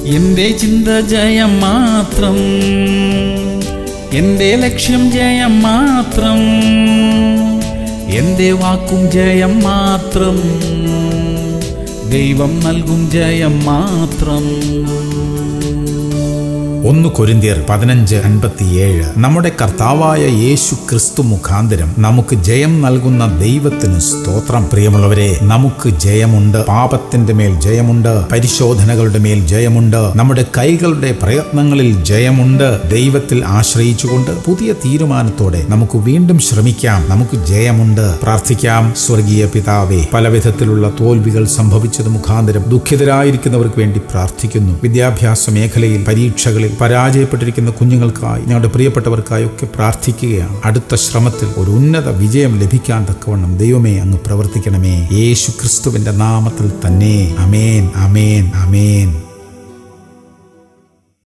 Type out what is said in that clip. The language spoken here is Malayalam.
എന്റെ ചിന്ത ജയം മാത്രം, എന്റെ ലക്ഷ്യം ജയം മാത്രം, എന്റെ വാക്കും ജയം മാത്രം, ദൈവം നൽകും ജയം മാത്രം. 1 കൊരിന്ത്യർ 15:57. നമ്മുടെ കർത്താവായ യേശു ക്രിസ്തു മുഖാന്തരം നമുക്ക് ജയം നൽകുന്ന ദൈവത്തിന് സ്തോത്രം. പ്രിയമുള്ളവരെ, നമുക്ക് ജയമുണ്ട്. പാപത്തിന്റെ മേൽ ജയമുണ്ട്, പരിശോധനകളുടെ മേൽ ജയമുണ്ട്, നമ്മുടെ കൈകളുടെ പ്രയത്നങ്ങളിൽ ജയമുണ്ട്. ദൈവത്തിൽ ആശ്രയിച്ചുകൊണ്ട് പുതിയ തീരുമാനത്തോടെ നമുക്ക് വീണ്ടും ശ്രമിക്കാം. നമുക്ക് ജയമുണ്ട്. പ്രാർത്ഥിക്കാം. സ്വർഗീയ പിതാവേ, പല വിധത്തിലുള്ള തോൽവികൾ സംഭവിച്ചത് മുഖാന്തരം ദുഃഖിതരായിരിക്കുന്നവർക്ക് വേണ്ടി പ്രാർത്ഥിക്കുന്നു. വിദ്യാഭ്യാസ മേഖലയിൽ പരീക്ഷകളിൽ പരാജയപ്പെട്ടിരിക്കുന്ന കുഞ്ഞുങ്ങൾക്കായി, ഞങ്ങളുടെ പ്രിയപ്പെട്ടവർക്കായി ഒക്കെ പ്രാർത്ഥിക്കുകയാണ്. അടുത്ത ശ്രമത്തിൽ ഒരു ഉന്നത വിജയം ലഭിക്കാൻ തക്കവണ്ണം ദൈവമേ അങ്ങ് പ്രവർത്തിക്കണമേ. യേശു ക്രിസ്തുവിന്റെ നാമത്തിൽ തന്നെ. ആമേൻ, ആമേൻ, ആമേൻ.